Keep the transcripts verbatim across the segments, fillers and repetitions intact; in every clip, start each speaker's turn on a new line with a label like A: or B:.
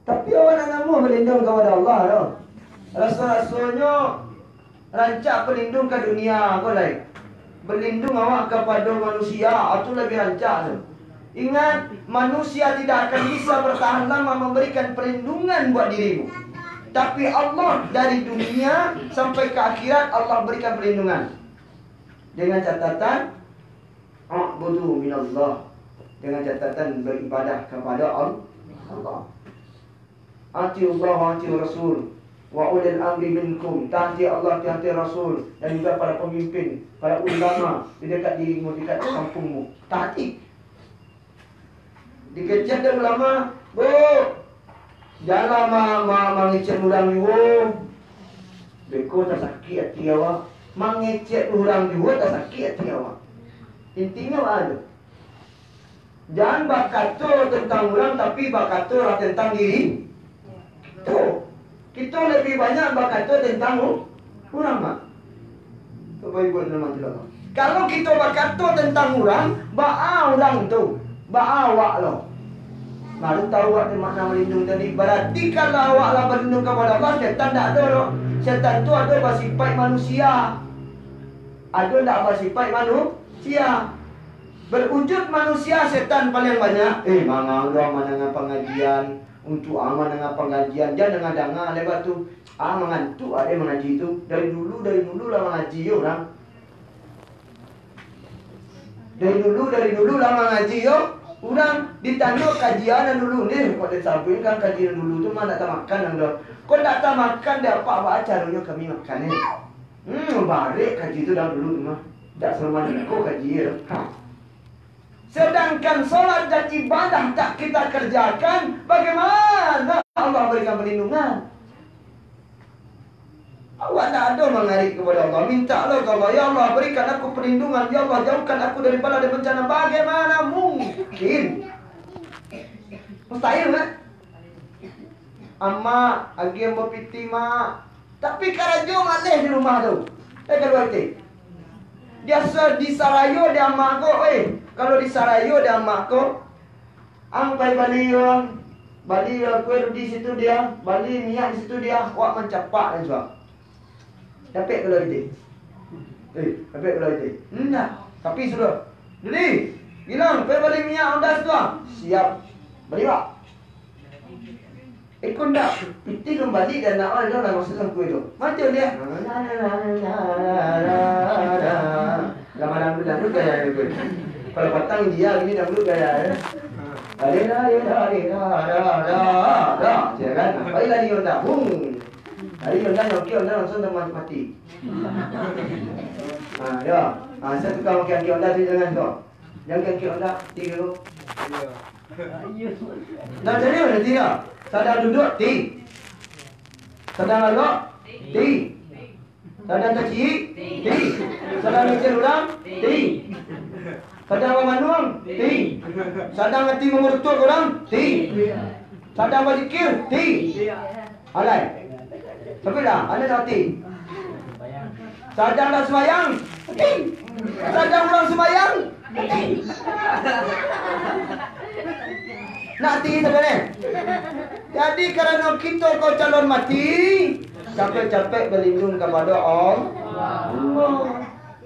A: Tapi awak nak nama berlindung kepada Allah tu. Rasul-rasulnya rancak berlindung ke dunia kau lain. Berlindung awak kepada manusia, itu lebih rancak tu. Ingat, manusia tidak akan bisa bertahan lama memberikan perlindungan buat dirimu. Tapi Allah dari dunia sampai ke akhirat Allah berikan perlindungan. Dengan catatan a'budu minallah. Dengan catatan beribadah kepada Allah. Atiullah wa atiur Rasul wa ulil amri minkum. Taati Allah, taati Rasul, dan juga para pemimpin, para ulama di dekat dirimu, di dekat kampungmu. Taati. Dikejar dia ulama, bu, jangan ma ma mengecek orang juga. Beko tak sakit hati awak. Mengecek orang juga tak sakit hati awak. Intinya apa? Jangan berkata tentang orang, tapi berkata tentang diri. Tuh, kita lebih banyak berkata tentang orang, mak. Bapak ibu nama tidak. Kalau kita berkata tentang orang, ba'a orang tu, ba'a awak lo. Baru tahu awak makna melindung tadi. Berarti kalau awaklah berlindung kepada Allah, syaitan tak ada lo. Syaitan tu ada bersifat manusia. Ada tak bersifat manusia. Berwujud manusia, syaitan paling banyak. Eh, mana orang mana dengan pengajian. Untuk aman dengan pengajian. Jangan dengar-dengar lewat tu. Ah, mengantuk ada mengaji tu. Dari dulu, dari dulu lah mengaji orang. Dari dulu, dari dulu lah mengaji yo. Orang ditanya kajian dulu ni. Kau dah samping kan kajian dulu tu mana tak makan dah. Kau tak tak makan dia apa-apa caranya kami makan ni. Hmm, barik kaji tu dah dulu tu mah. Tak selama ni kau kaji ya. Ha. Sedangkan solat dan ibadah tak kita kerjakan, bagaimana Allah berikan perlindungan? Awak tak ada mengarik kepada Allah. Minta Allah ke Allah, ya Allah berikan aku perlindungan, ya Allah jauhkan aku daripada ada bencana. Bagaimana mungkin? Mustahil kan? Amma, agi yang berpiti mak. Tapi karajo malih di rumah tu. Eh kalau itu, dia di Sarayo dia mak ko, eh. Kalau di Sarayo dia mak ko, ang pai Bali orang, Bali kue di situ dia, Bali minyak di situ dia, wak mencapak dan sebab. Dapat kalau itu, eh, dapat kalau itu, enggak. Tapi sudah, jadi, bilang pai Bali minyak udah sudah, siap, beli wak. Ikut tak, piti kembali dan nak ada dalam masalah kue tu. Macam dia, lama-lama dulu gaya kue. Kalau patang dia gini dahulu gaya ya. Ada dah, ada dah, ada dah, dah, jangan. Baik lagi orang bung. Hari orang nak kau orang langsung dah mati. Ah, ya. Ah, saya tukar makan kau orang tu jangan kau. Jangan kau orang tiga tu. Nak jadi mana tiga? Sadar duduk ti. Sadar lalu ti. Sadar kecil ti. Sadar macam orang ti. Sadar memanung, ti. Sadar hati mengurutuk orang, ti. Sadar berzikir, ti. Alai. Tapi dah, anda dah ti. Sadar dah sembahyang, ti. Sadar orang sembahyang, ti. Nak ti sebenarnya. Jadi kerana kita kau calon mati, capek-capek berlindung kepada Allah.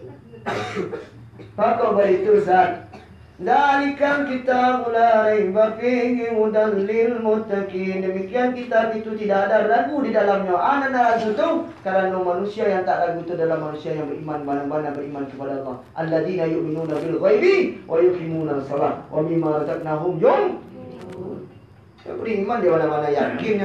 A: Maka begitu Ustaz. Dalikan kitab la raiba fihi hudan lil muttaqin. Demikian kitab itu tidak ada ragu di dalamnya. Ana ragu tu kerana manusia yang tak ragu itu adalah manusia yang beriman, benar-benar beriman kepada Allah. Alladzina yu'minuna bil ghaibi wa yuqimuna shalah wa mimma razaqnahum yunfiqun. Dia beriman dia mana-mana yakinnya.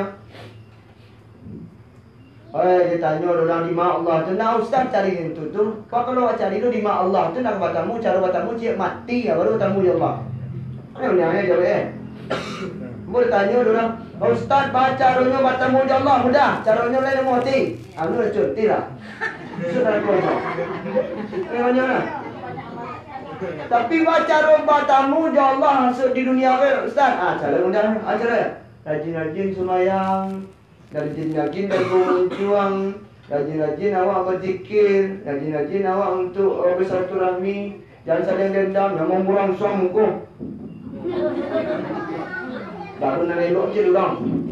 A: Oh, dia tanya orang di mak Allah tu, nak ustaz cari itu tu. Kau kalau cari tu di mak Allah tu nak batamu, cara batamu cik mati ya baru tamu ya Allah. Mana punya jawab eh? Boleh tanya orang, oh, ustaz baca ronya batamu ya Allah mudah, caranya lain mau mati. Anu dah cuti lah. Sudah kau tahu. Eh mana lah? Tapi baca roh batamu ya Allah di dunia ke ustaz. Ah, cara mudah, ajar. Rajin-rajin sembahyang. Rajin-rajin dan berjuang, rajin-rajin awak berzikir, rajin-rajin awak untuk uh, bersilaturahmi, jangan saling dendam, yang membuang suam muka. Baru nak elok je orang.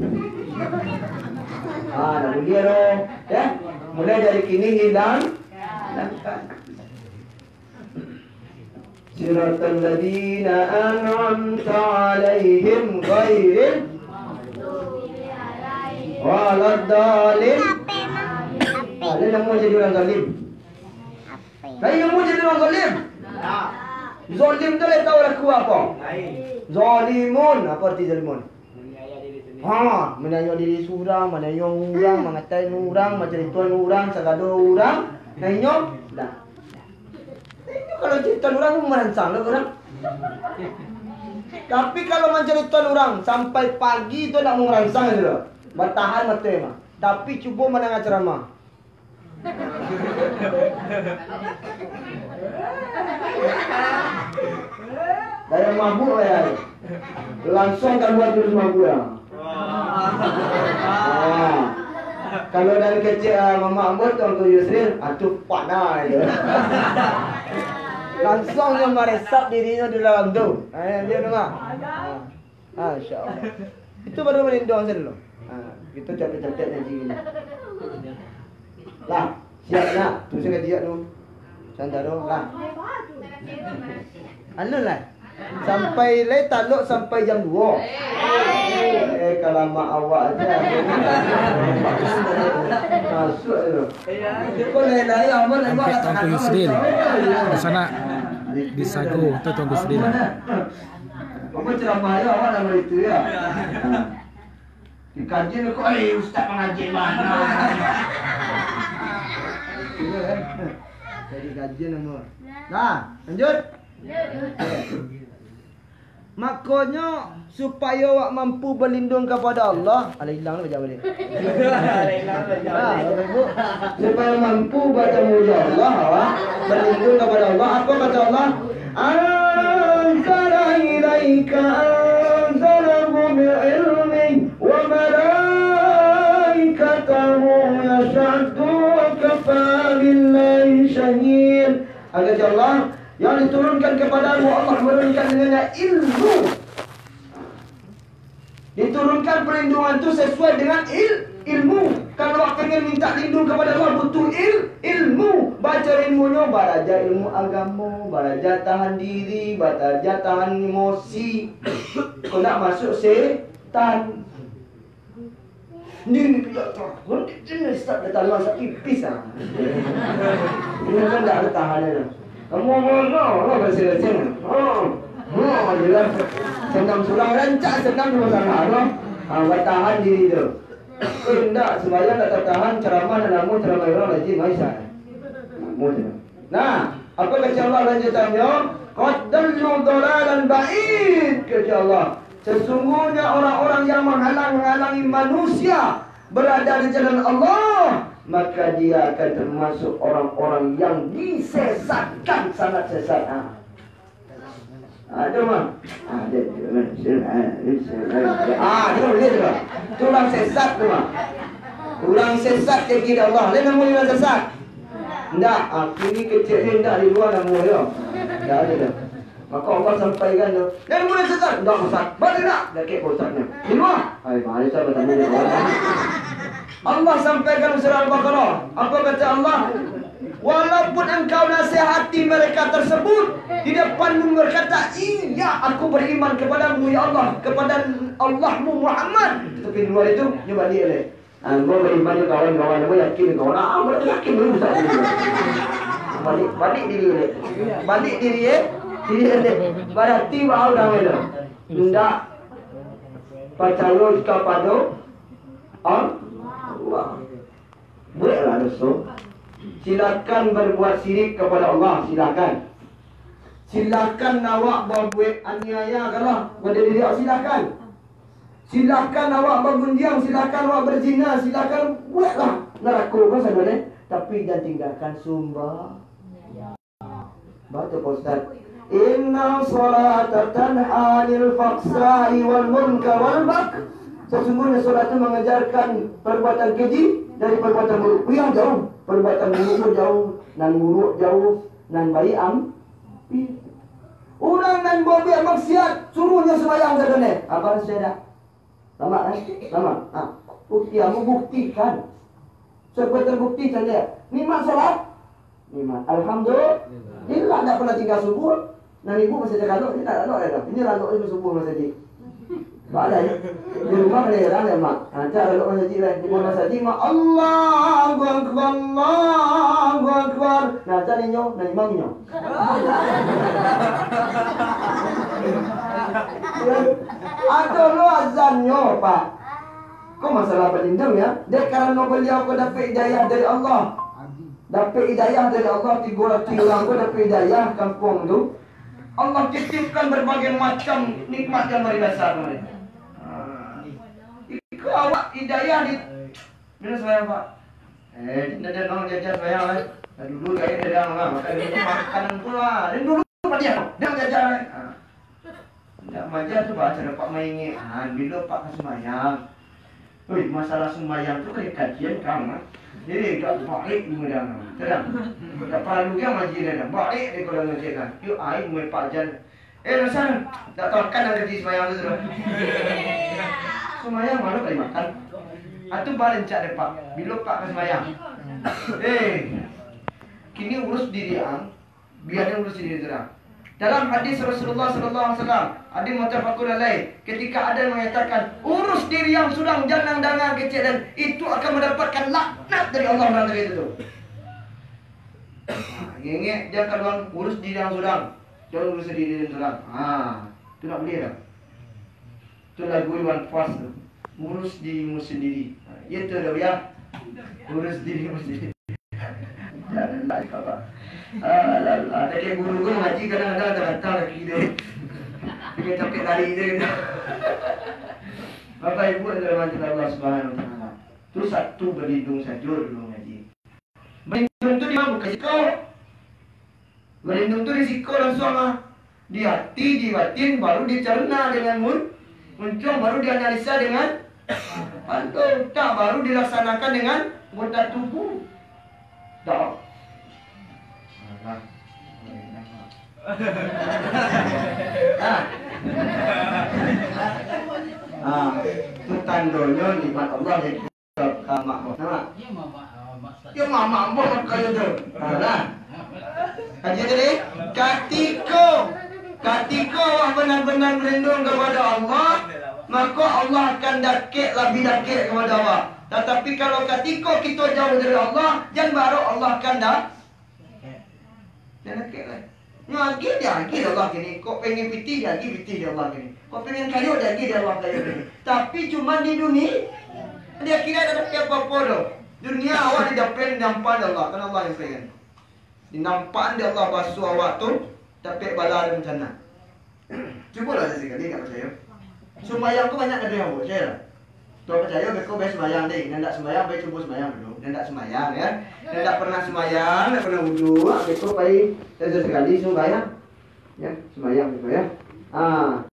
A: Ah, dah boleh dah. Ya. Mulai dari kini hilang. Siratal ladzina an'amta 'alaihim ghairil waladdallin. Ada yang mau jadi orang zalim? Ada yang mau jadi orang zalim? Zalim tu dah tahu laku apa? Zalimun, apa arti zalimun? Ha, menanyok diri seorang, menanyok orang, mengatai orang, macam tuan orang, sagado orang, nanyok dah. Itu kalau cerita orang merangsang lah orang. Tapi kalau mencari tuan orang sampai pagi tu nak merangsang je lah. Bertahan mata mah. Tapi cuba mendengar ceramah. Dari mabuk ya. Langsung kan buat terus mabuk ya. Ah. Kalau dari kecil uh, Mama Ambut Tuan Ku Yusril, atuh panah je. Langsung dia meresap dirinya di dalam tu. Eh, dia dengar. Ah, insya-Allah. Itu baru melindung saja dulu. Ah, itu capek-capek nanti. Lah, siap nak. Tu saya dia tu. Santai dulu lah. Anu lah. Sampai le taluk sampai jam dua. Eh kalau mak awak aja. Masuk tu. Kau lain-lain awak nak buat
B: Tuan Ku Yusril di sana di Sago tu Tuan Ku Yusril.
A: Apa ceramah dia awak nama itu ya. Dikaji kau eh ustaz mengaji mana. Jadi kajian nama. Nah, lanjut. Makanya supaya awak mampu berlindung kepada Allah, ala hilang dah baca balik. Ala hilang baca balik. Supaya mampu bertemu Allah, awak berlindung kepada Allah. Apa kata Allah? Anzala ilaika anzalahu bi'ilmi wa malaikatahu yashhadu wa kafa billahi shahid. Kata Allah, yang diturunkan kepadamu Allah menurunkan dengan ilmu. Diturunkan perlindungan itu sesuai dengan il, ilmu. Kalau awak pengen minta lindung kepada Allah butuh il, ilmu. Baca ilmunya, belajar ilmu agama, belajar tahan diri, belajar tahan emosi. Kau nak masuk setan. Ni tidak takut, jenis tak datang masak pipis ah. Ini kan tak ada tahanan. Kamu ngomong Allah bersih-bersih. Oh, oh, jelas. Senam surang rancak, senam di sana, no. Ah, bertahan diri tu. Tidak, sembahyang tak tertahan, ceramah dan namun ceramah orang lagi maisa. Mudah. Nah, apa kata Allah lanjutannya? Qaddallu dhalalan ba'id, kata Allah. Sesungguhnya orang-orang yang menghalang-halangi manusia berada di jalan Allah, maka dia akan termasuk orang-orang yang disesatkan, sangat sesat. Ada mah? Ada. Ah, dia boleh tu. Tu orang sesat tu mah. Orang sesat dia kira Allah. Lain nama orang sesat. Tidak, ah, kini kecil ni tidak di luar nama dia. Tidak ada dah. Maka Allah sampaikan tu. Lain nama orang sesat. Tidak Ustaz. Balik tak? Dah kek Ustaznya. Di luar. Hai, mari saya bertemu dia. Allah sampaikan surah Al-Baqarah. Apa kata Allah? Walaupun engkau nasihati mereka tersebut di depanmu berkata, iya aku beriman kepadamu ya Allah, kepada Allahmu Muhammad. Tapi di luar itu nyoba dia leh. Anda beriman ke kawan-kawan, anda yakin ke kawan, ah mereka yakin belum Ustaz. Balik balik diri leh. Balik diri eh. Diri leh. Berarti bahawa dah ada. Tidak percaya kepada Allah. Bolehlah dosa. Silakan berbuat syirik kepada Allah, silakan. Silakan awak berbuat aniaya kalau pada diri awak, silakan. Silakan awak bergunjang, silakan awak berzina, silakan buatlah. Neraka kan sebenarnya, tapi jangan tinggalkan sumbah. Baca Pak Ustaz. Inna salata tanha 'anil fahsya'i wal munkar wal baghi. Sesungguhnya solat itu mengajarkan perbuatan keji dari perbuatan buruk. Yang jauh. Perbuatan buruk jauh, nan buruk jauh, nan baik am. Orang nan buat maksiat, suruhnya sembahyang saja ni. Apa saya dah? Sama kan? Sama. Ah, bukti kamu buktikan. Supaya terbukti saja. Nikmat salat. Nikmat. Alhamdulillah. Dia tak pernah tinggal subuh. Dan ibu masih jaga lalu. Dia tak lalu ada. Ini lalu itu subuh masih di. Tak ada ya. Di rumah ada orang ya mak. Nanti lalu masjid lah. Di mana masjid mak. Allahu Akbar. Allahu Akbar. Nah, jadi nyo, nah imam nyo. Atau lo azannya pak. Kok masalah pelindung ya? Dia karena beliau kau dapat hidayah dari Allah. Dapat hidayah dari Allah. Tiga orang kau dapat hidayah kampung tu. Allah titipkan berbagai macam nikmat yang mari dasar mereka. Ikut awak hidayah di mana saya pak? Eh, tidak ada orang jajan saya lah. Dulu saya jajan lah. Makan makanan pula. Dan dulu pak dia, dia jajan. Tidak maja tu baca dapat mainnya. Ah, bila pak kesemayang. Oi, masalah sembahyang tu kan kajian kamu. Jadi tak balik di medan. Terang. Tak perlu dia majlis dah. Balik di kalau ngaji kan. Yuk ai mulai pak jan. Eh Rasan, tak tahu kan nak kerja sembahyang tu sudah. Sembahyang mana kali makan? Atu balik cak depak. Bila pak kesemayang. Eh. Kini urus diri ang. Biar dia urus diri terang. Dalam hadis Rasulullah sallallahu alaihi wasallam, ada muttafaqun alaih, ketika ada yang mengatakan urus diri yang sudah jangan dangan kecil dan itu akan mendapatkan laknat dari Allah Taala itu. Gengek dia kalau urus diri yang sudah, jangan urus diri yang sudah. Ah, itu tak boleh dah. Itu lagu Iwan Fals tu. Urus dirimu sendiri. Itu dah ya. Urus dirimu sendiri. Jangan tak khabar. Ah, tadi guru guru ngaji kadang-kadang tak datang lagi dia. Dia capek lari dia. Bapak Ibu yang dirahmati Allah Subhanahu wa taala. Tu satu berlindung saja dulu ngaji. Berlindung tu di mana bukan risiko. Berlindung tu risiko langsung ah. Di hati, di batin baru dicerna dengan mun, muncul baru dianalisa dengan pantau, tak baru dilaksanakan dengan anggota tubuh. Tak. Ah. Ah, itu tandanya nikmat Allah yang kita kamak. Nama? Ya mama mama kaya tu. Nah. Kaji tadi, ketika ketika awak benar-benar berlindung kepada Allah, maka Allah akan dakik lebih dakik kepada awak. Tetapi kalau ketika kita jauh dari Allah, jangan baru Allah akan dak. Jangan dakik lah. Lagi dia lagi Allah gini. Kok pengen piti dia lagi piti dia Allah gini. Kok pengen kayu dia lagi dia Allah kayu gini. Tapi cuma di dunia dia kira ada apa-apa tu. Dunia awak didapat nampak Allah, kan Allah yang pengen. Dinampak dia Allah basuh awak tu, dapat bala dan bencana. Cubalah sekali enggak percaya. Sembahyang ku banyak ada yang buat saya. Tuan percaya kau baik sembahyang deh. Dia tak sembahyang, baik cuba sembahyang dulu. Dia tak sembahyang ya. Dia tak pernah sembahyang, tak pernah wudu. Kau baik sekali sembahyang. Ya, sembahyang gitu ya. Ah.